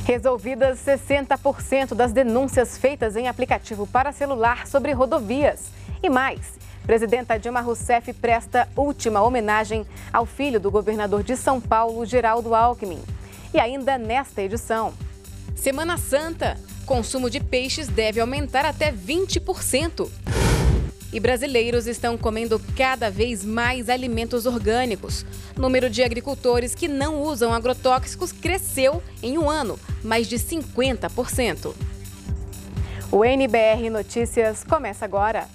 Resolvidas 60% das denúncias feitas em aplicativo para celular sobre rodovias. E mais, presidenta Dilma Rousseff presta última homenagem ao filho do governador de São Paulo, Geraldo Alckmin. E ainda nesta edição, Semana Santa, consumo de peixes deve aumentar até 20%. E brasileiros estão comendo cada vez mais alimentos orgânicos. O número de agricultores que não usam agrotóxicos cresceu em um ano, mais de 50%. O NBR Notícias começa agora.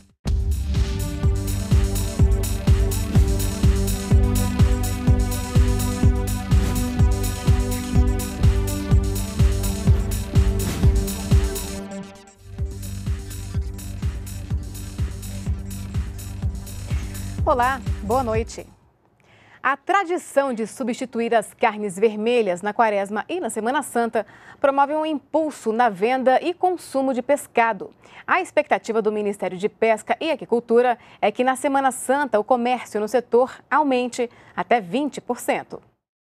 Olá, boa noite. A tradição de substituir as carnes vermelhas na Quaresma e na Semana Santa promove um impulso na venda e consumo de pescado. A expectativa do Ministério de Pesca e Aquicultura é que na Semana Santa o comércio no setor aumente até 20%.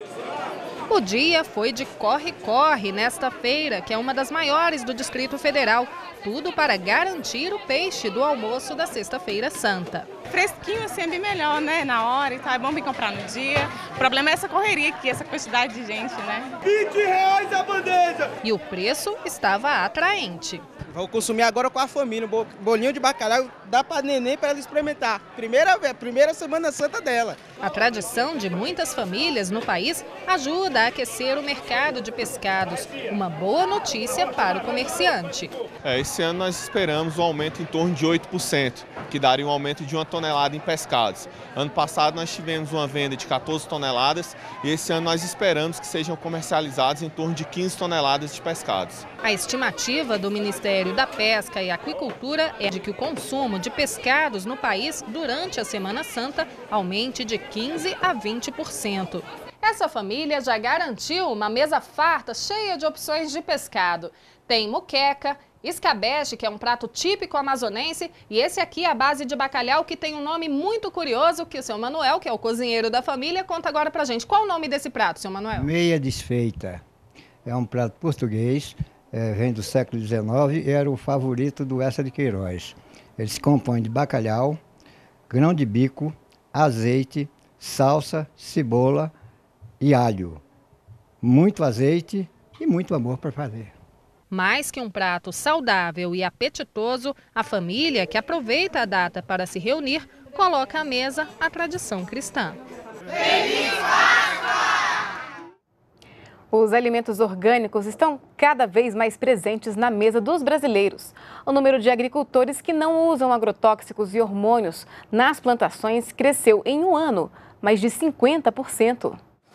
O dia foi de corre-corre nesta feira, que é uma das maiores do Distrito Federal. Tudo para garantir o peixe do almoço da Sexta-feira Santa. Fresquinho assim é bem melhor, né? Na hora e tal, é bom vir comprar no dia. O problema é essa correria aqui, essa quantidade de gente, né? R$20 a bandeja! E o preço estava atraente. Vou consumir agora com a família, um bolinho de bacalhau, dá para neném para ela experimentar. Primeira Semana Santa dela. A tradição de muitas famílias no país ajuda a aquecer o mercado de pescados. Uma boa notícia para o comerciante. Esse ano nós esperamos um aumento em torno de 8%, que daria um aumento de 1 tonelada em pescados. Ano passado nós tivemos uma venda de 14 toneladas e esse ano nós esperamos que sejam comercializados em torno de 15 toneladas de pescados. A estimativa do Ministério da Pesca e Aquicultura é de que o consumo de pescados no país durante a Semana Santa aumente de 15% a 20%. Essa família já garantiu uma mesa farta cheia de opções de pescado. Tem moqueca, escabeche, que é um prato típico amazonense, e esse aqui é a base de bacalhau, que tem um nome muito curioso, que o seu Manuel, que é o cozinheiro da família, conta agora pra gente. Qual o nome desse prato, seu Manuel? Meia desfeita. É um prato português, vem do século XIX e era o favorito do Eça de Queiroz. Ele se compõe de bacalhau, grão de bico, azeite, salsa, cebola e alho. Muito azeite e muito amor para fazer. Mais que um prato saudável e apetitoso, a família, que aproveita a data para se reunir, coloca à mesa a tradição cristã. Feliz Páscoa! Os alimentos orgânicos estão cada vez mais presentes na mesa dos brasileiros. O número de agricultores que não usam agrotóxicos e hormônios nas plantações cresceu em um ano, mais de 50%.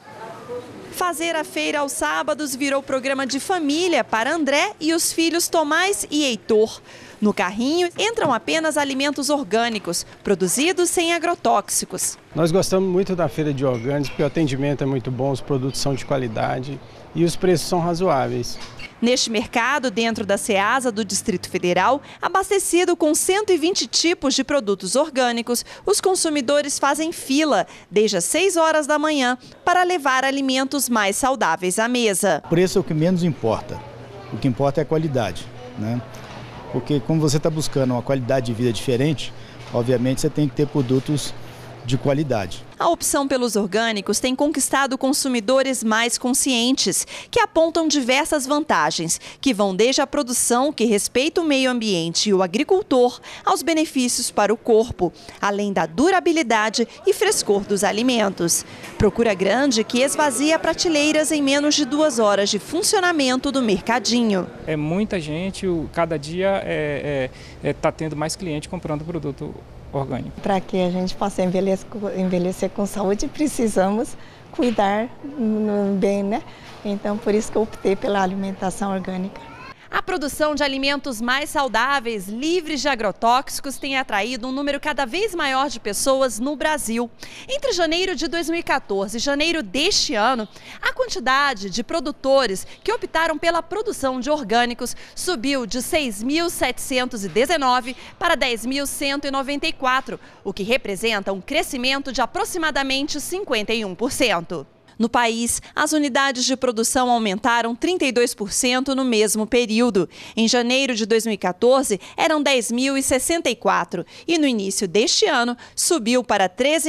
Fazer a feira aos sábados virou programa de família para André e os filhos Tomás e Heitor. No carrinho entram apenas alimentos orgânicos, produzidos sem agrotóxicos. Nós gostamos muito da feira de orgânicos porque o atendimento é muito bom, os produtos são de qualidade e os preços são razoáveis. Neste mercado, dentro da Ceasa do Distrito Federal, abastecido com 120 tipos de produtos orgânicos, os consumidores fazem fila desde as 6 horas da manhã para levar alimentos mais saudáveis à mesa. O preço é o que menos importa. O que importa é a qualidade, né? Porque como você está buscando uma qualidade de vida diferente, obviamente você tem que ter produtos de qualidade. A opção pelos orgânicos tem conquistado consumidores mais conscientes, que apontam diversas vantagens, que vão desde a produção, que respeita o meio ambiente e o agricultor, aos benefícios para o corpo, além da durabilidade e frescor dos alimentos. Procura grande que esvazia prateleiras em menos de 2 horas de funcionamento do mercadinho. É muita gente, cada dia está tendo mais cliente comprando produto orgânico. Para que a gente possa envelhecer com saúde, precisamos cuidar bem, né? Então, por isso que eu optei pela alimentação orgânica. A produção de alimentos mais saudáveis, livres de agrotóxicos, tem atraído um número cada vez maior de pessoas no Brasil. Entre janeiro de 2014 e janeiro deste ano, a quantidade de produtores que optaram pela produção de orgânicos subiu de 6.719 para 10.194, o que representa um crescimento de aproximadamente 51%. No país, as unidades de produção aumentaram 32% no mesmo período. Em janeiro de 2014, eram 10.064 e no início deste ano subiu para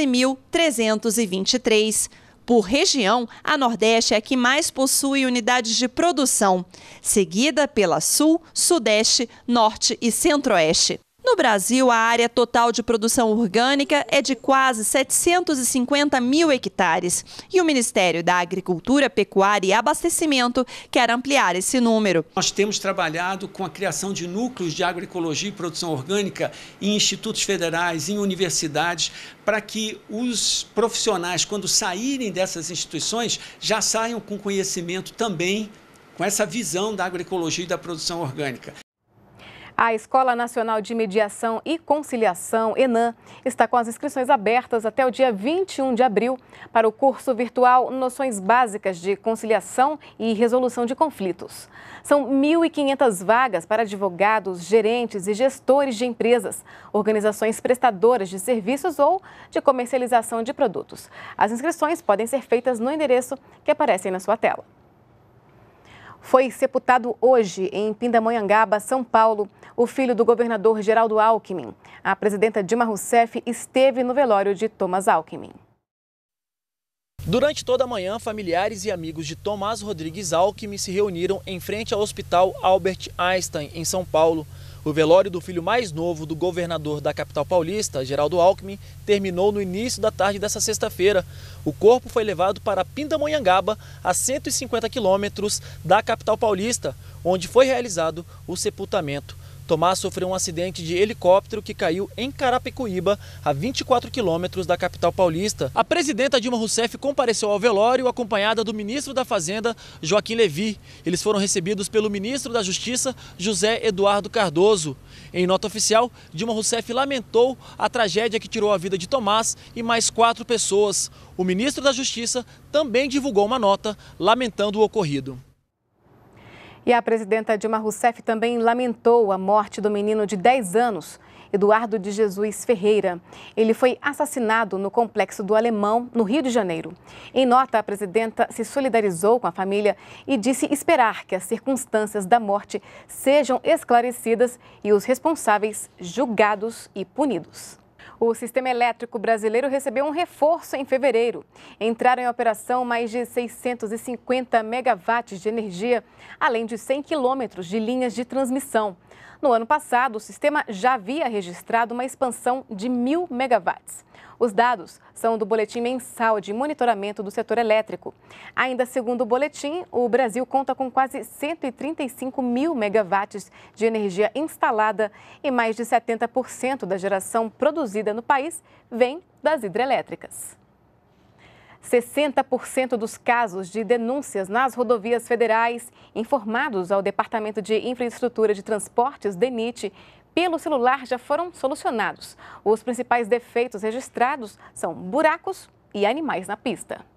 13.323. Por região, a Nordeste é a que mais possui unidades de produção, seguida pela Sul, Sudeste, Norte e Centro-Oeste. No Brasil, a área total de produção orgânica é de quase 750 mil hectares. E o Ministério da Agricultura, Pecuária e Abastecimento quer ampliar esse número. Nós temos trabalhado com a criação de núcleos de agroecologia e produção orgânica em institutos federais, em universidades, para que os profissionais, quando saírem dessas instituições, já saiam com conhecimento também, com essa visão da agroecologia e da produção orgânica. A Escola Nacional de Mediação e Conciliação, ENAM, está com as inscrições abertas até o dia 21 de abril para o curso virtual Noções Básicas de Conciliação e Resolução de Conflitos. São 1.500 vagas para advogados, gerentes e gestores de empresas, organizações prestadoras de serviços ou de comercialização de produtos. As inscrições podem ser feitas no endereço que aparece aí na sua tela. Foi sepultado hoje, em Pindamonhangaba, São Paulo, o filho do governador Geraldo Alckmin. A presidenta Dilma Rousseff esteve no velório de Thomas Alckmin. Durante toda a manhã, familiares e amigos de Tomás Rodrigues Alckmin se reuniram em frente ao Hospital Albert Einstein, em São Paulo. O velório do filho mais novo do governador da capital paulista, Geraldo Alckmin, terminou no início da tarde dessa sexta-feira. O corpo foi levado para Pindamonhangaba, a 150 quilômetros da capital paulista, onde foi realizado o sepultamento. Tomás sofreu um acidente de helicóptero que caiu em Carapicuíba, a 24 quilômetros da capital paulista. A presidenta Dilma Rousseff compareceu ao velório acompanhada do ministro da Fazenda, Joaquim Levy. Eles foram recebidos pelo ministro da Justiça, José Eduardo Cardoso. Em nota oficial, Dilma Rousseff lamentou a tragédia que tirou a vida de Tomás e mais 4 pessoas. O ministro da Justiça também divulgou uma nota lamentando o ocorrido. E a presidenta Dilma Rousseff também lamentou a morte do menino de 10 anos, Eduardo de Jesus Ferreira. Ele foi assassinado no Complexo do Alemão, no Rio de Janeiro. Em nota, a presidenta se solidarizou com a família e disse esperar que as circunstâncias da morte sejam esclarecidas e os responsáveis julgados e punidos. O sistema elétrico brasileiro recebeu um reforço em fevereiro. Entraram em operação mais de 650 megawatts de energia, além de 100 quilômetros de linhas de transmissão. No ano passado, o sistema já havia registrado uma expansão de 1.000 megawatts. Os dados são do Boletim Mensal de Monitoramento do Setor Elétrico. Ainda segundo o boletim, o Brasil conta com quase 135 mil megawatts de energia instalada e mais de 70% da geração produzida no país vem das hidrelétricas. 60% dos casos de denúncias nas rodovias federais informados ao Departamento de Infraestrutura de Transportes, DENIT, pelo celular já foram solucionados. Os principais defeitos registrados são buracos e animais na pista.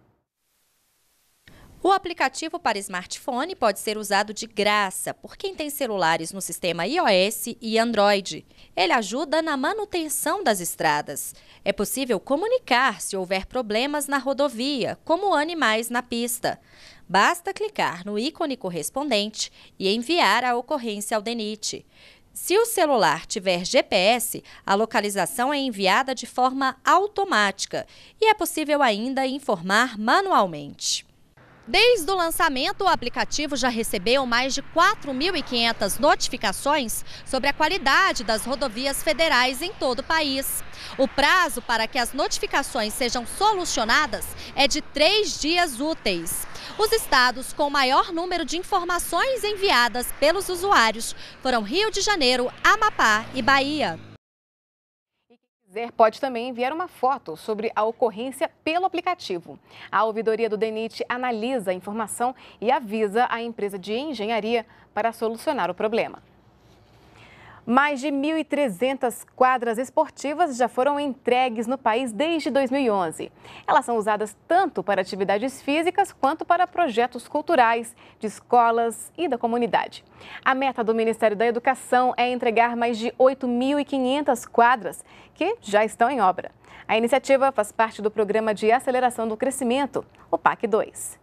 O aplicativo para smartphone pode ser usado de graça por quem tem celulares no sistema iOS e Android. Ele ajuda na manutenção das estradas. É possível comunicar se houver problemas na rodovia, como animais na pista. Basta clicar no ícone correspondente e enviar a ocorrência ao DENIT. Se o celular tiver GPS, a localização é enviada de forma automática e é possível ainda informar manualmente. Desde o lançamento, o aplicativo já recebeu mais de 4.500 notificações sobre a qualidade das rodovias federais em todo o país. O prazo para que as notificações sejam solucionadas é de 3 dias úteis. Os estados com maior número de informações enviadas pelos usuários foram Rio de Janeiro, Amapá e Bahia. Pode também enviar uma foto sobre a ocorrência pelo aplicativo. A ouvidoria do DENIT analisa a informação e avisa a empresa de engenharia para solucionar o problema. Mais de 1.300 quadras esportivas já foram entregues no país desde 2011. Elas são usadas tanto para atividades físicas quanto para projetos culturais, de escolas e da comunidade. A meta do Ministério da Educação é entregar mais de 8.500 quadras, que já estão em obra. A iniciativa faz parte do Programa de Aceleração do Crescimento, o PAC 2.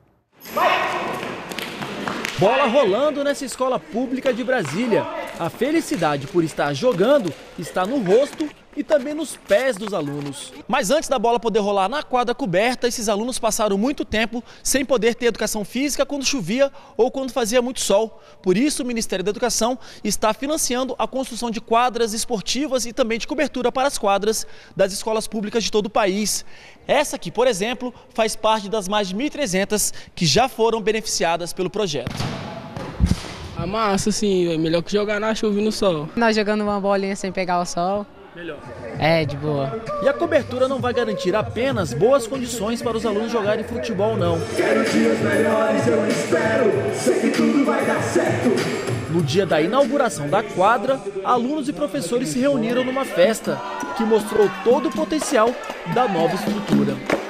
Bola rolando nessa escola pública de Brasília. A felicidade por estar jogando está no rosto e também nos pés dos alunos. Mas antes da bola poder rolar na quadra coberta, esses alunos passaram muito tempo sem poder ter educação física quando chovia ou quando fazia muito sol. Por isso, o Ministério da Educação está financiando a construção de quadras esportivas e também de cobertura para as quadras das escolas públicas de todo o país. Essa aqui, por exemplo, faz parte das mais de 1.300 que já foram beneficiadas pelo projeto. A massa, sim, é melhor que jogar na chuva e no sol. Nós jogando uma bolinha sem pegar o sol. Melhor. É, de boa. E a cobertura não vai garantir apenas boas condições para os alunos jogarem futebol, não. Quero dias melhores, eu espero, sei que tudo vai dar certo. No dia da inauguração da quadra, alunos e professores se reuniram numa festa que mostrou todo o potencial da nova estrutura.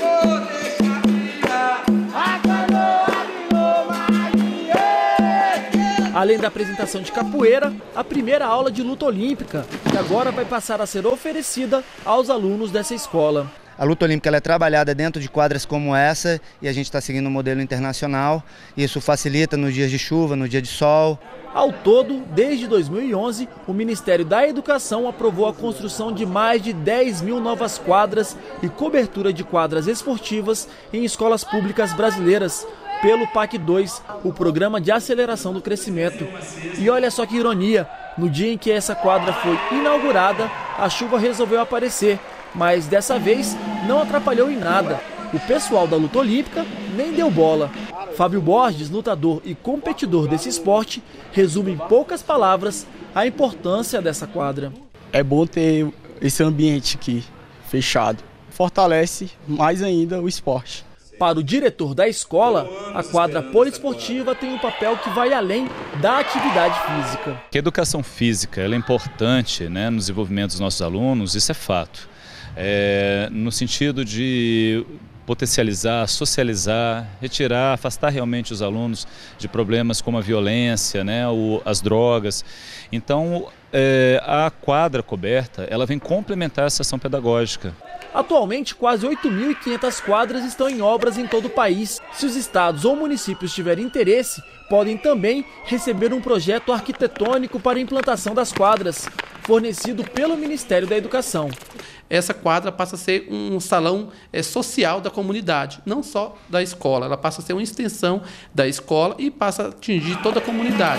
Além da apresentação de capoeira, a primeira aula de luta olímpica, que agora vai passar a ser oferecida aos alunos dessa escola. A luta olímpica ela é trabalhada dentro de quadras como essa e a gente está seguindo um modelo internacional. Isso facilita nos dias de chuva, no dia de sol. Ao todo, desde 2011, o Ministério da Educação aprovou a construção de mais de 10 mil novas quadras e cobertura de quadras esportivas em escolas públicas brasileiras, pelo PAC 2, o Programa de Aceleração do Crescimento. E olha só que ironia, no dia em que essa quadra foi inaugurada, a chuva resolveu aparecer, mas dessa vez não atrapalhou em nada. O pessoal da luta olímpica nem deu bola. Fábio Borges, lutador e competidor desse esporte, resume em poucas palavras a importância dessa quadra. É bom ter esse ambiente aqui, fechado. Fortalece mais ainda o esporte. Para o diretor da escola, a quadra poliesportiva tem um papel que vai além da atividade física. A educação física ela é importante, né, no desenvolvimento dos nossos alunos, isso é fato. No sentido de potencializar, socializar, retirar, afastar realmente os alunos de problemas como a violência, né, as drogas. Então, a quadra coberta ela vem complementar essa ação pedagógica. Atualmente, quase 8.500 quadras estão em obras em todo o país. Se os estados ou municípios tiverem interesse, podem também receber um projeto arquitetônico para a implantação das quadras, fornecido pelo Ministério da Educação. Essa quadra passa a ser um salão social da comunidade, não só da escola. Ela passa a ser uma extensão da escola e passa a atingir toda a comunidade.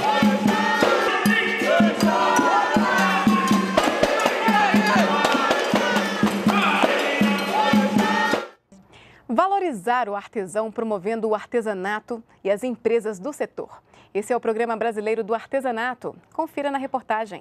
Valorizar o artesão promovendo o artesanato e as empresas do setor. Esse é o Programa Brasileiro do Artesanato. Confira na reportagem.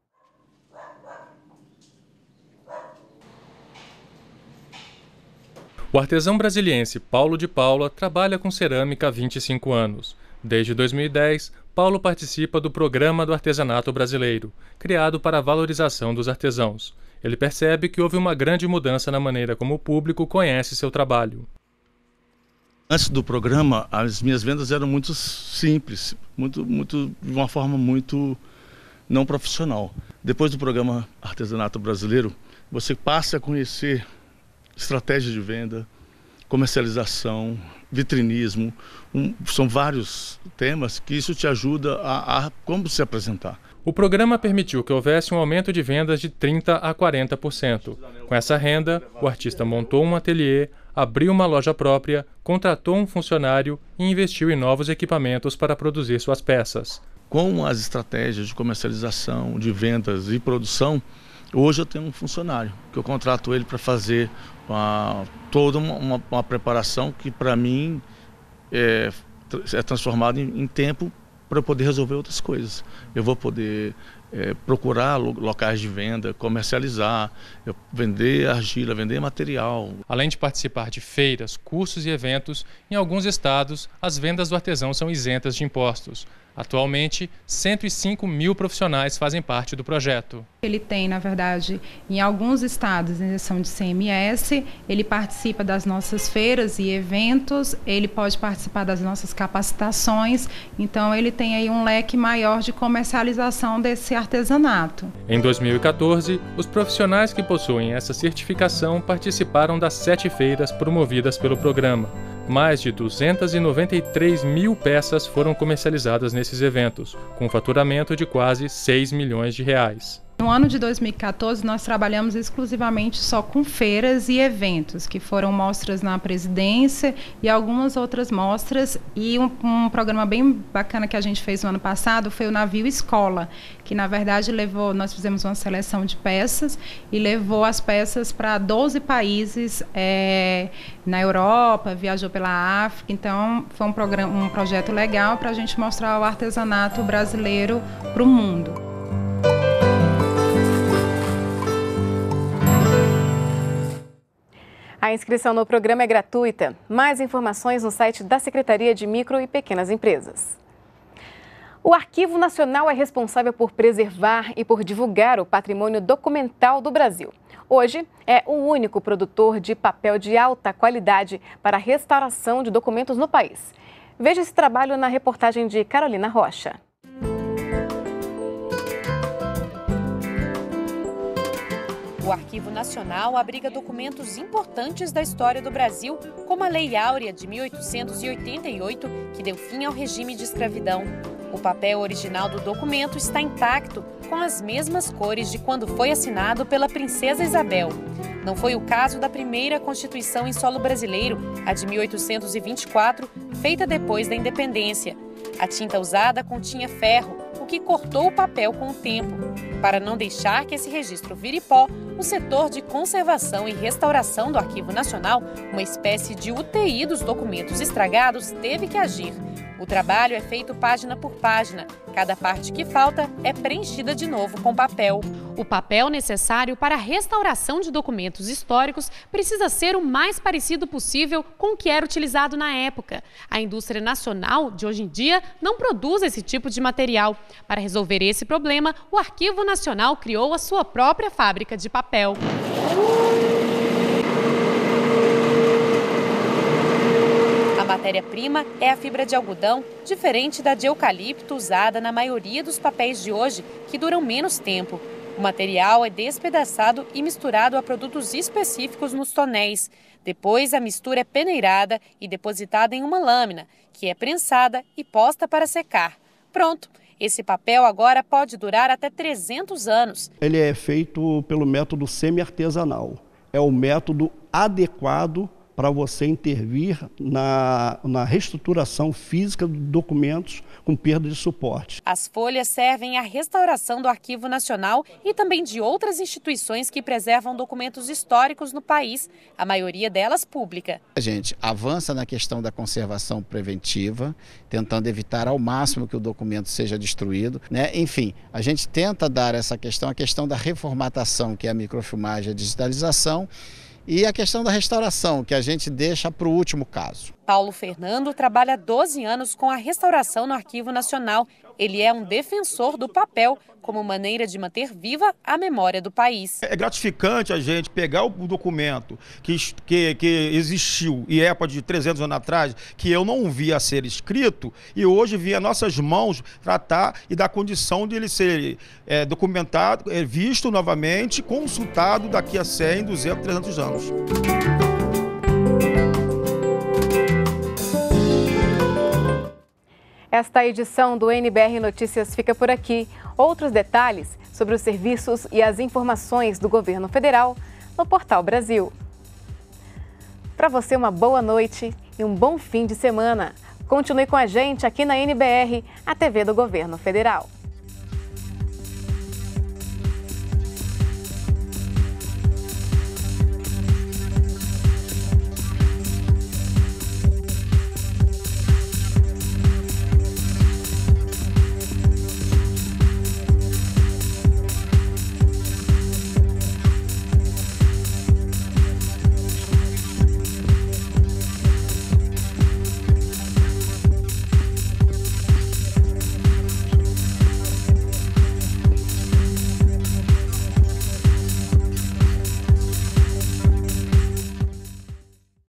O artesão brasiliense Paulo de Paula trabalha com cerâmica há 25 anos. Desde 2010, Paulo participa do Programa do Artesanato Brasileiro, criado para a valorização dos artesãos. Ele percebe que houve uma grande mudança na maneira como o público conhece seu trabalho. Antes do programa, as minhas vendas eram muito simples, de uma forma muito não profissional. Depois do programa Artesanato Brasileiro, você passa a conhecer estratégia de venda, comercialização, vitrinismo. São vários temas que isso te ajuda a como se apresentar. O programa permitiu que houvesse um aumento de vendas de 30% a 40%. Com essa renda, o artista montou um ateliê, abriu uma loja própria, contratou um funcionário e investiu em novos equipamentos para produzir suas peças. Com as estratégias de comercialização, de vendas e produção, hoje eu tenho um funcionário que eu contrato ele para fazer toda uma preparação que para mim é transformada em tempo para eu poder resolver outras coisas. Eu vou poder procurar locais de venda, comercializar, vender argila, vender material. Além de participar de feiras, cursos e eventos, em alguns estados as vendas do artesão são isentas de impostos. Atualmente, 105 mil profissionais fazem parte do projeto. Ele tem, na verdade, em alguns estados, isenção de CMS, ele participa das nossas feiras e eventos, ele pode participar das nossas capacitações, então ele tem aí um leque maior de comercialização desse artesanato. Em 2014, os profissionais que possuem essa certificação participaram das 7 feiras promovidas pelo programa. Mais de 293 mil peças foram comercializadas nesses eventos, com faturamento de quase 6 milhões de reais. No ano de 2014, nós trabalhamos exclusivamente só com feiras e eventos, que foram mostras na presidência e algumas outras mostras. E um programa bem bacana que a gente fez no ano passado foi o Navio Escola, que na verdade nós fizemos uma seleção de peças e levou as peças para 12 países na Europa, viajou pela África. Então foi um projeto legal para a gente mostrar o artesanato brasileiro para o mundo. A inscrição no programa é gratuita. Mais informações no site da Secretaria de Micro e Pequenas Empresas. O Arquivo Nacional é responsável por preservar e por divulgar o patrimônio documental do Brasil. Hoje, é o único produtor de papel de alta qualidade para a restauração de documentos no país. Veja esse trabalho na reportagem de Carolina Rocha. O Arquivo Nacional abriga documentos importantes da história do Brasil, como a Lei Áurea de 1888, que deu fim ao regime de escravidão. O papel original do documento está intacto, com as mesmas cores de quando foi assinado pela Princesa Isabel. Não foi o caso da primeira Constituição em solo brasileiro, a de 1824, feita depois da independência. A tinta usada continha ferro, o que cortou o papel com o tempo. Para não deixar que esse registro vire pó, o setor de conservação e restauração do Arquivo Nacional, uma espécie de UTI dos documentos estragados, teve que agir. O trabalho é feito página por página. Cada parte que falta é preenchida de novo com papel. O papel necessário para a restauração de documentos históricos precisa ser o mais parecido possível com o que era utilizado na época. A indústria nacional de hoje em dia não produz esse tipo de material. Para resolver esse problema, o Arquivo Nacional criou a sua própria fábrica de papel. A matéria-prima é a fibra de algodão, diferente da de eucalipto usada na maioria dos papéis de hoje, que duram menos tempo. O material é despedaçado e misturado a produtos específicos nos tonéis. Depois, a mistura é peneirada e depositada em uma lâmina, que é prensada e posta para secar. Pronto! Esse papel agora pode durar até 300 anos. Ele é feito pelo método semi-artesanal. É o método adequado para você intervir na reestruturação física de documentos com perda de suporte. As folhas servem à restauração do Arquivo Nacional e também de outras instituições que preservam documentos históricos no país, a maioria delas pública. A gente avança na questão da conservação preventiva, tentando evitar ao máximo que o documento seja destruído, né? Enfim, a gente tenta dar essa questão, a questão da reformatação, que é a microfilmagem e a digitalização, e a questão da restauração, que a gente deixa para o último caso. Paulo Fernando trabalha há 12 anos com a restauração no Arquivo Nacional. Ele é um defensor do papel como maneira de manter viva a memória do país. É gratificante a gente pegar o documento que existiu e é de 300 anos atrás, que eu não via ser escrito, e hoje vi as nossas mãos tratar e dar condição de ele ser documentado, visto novamente, consultado daqui a 100, 200, 300 anos. Esta edição do NBR Notícias fica por aqui. Outros detalhes sobre os serviços e as informações do governo federal no Portal Brasil. Para você, uma boa noite e um bom fim de semana. Continue com a gente aqui na NBR, a TV do Governo Federal.